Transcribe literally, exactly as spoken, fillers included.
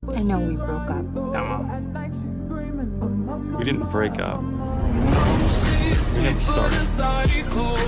I know we broke up. Emma, we didn't break up. We never started.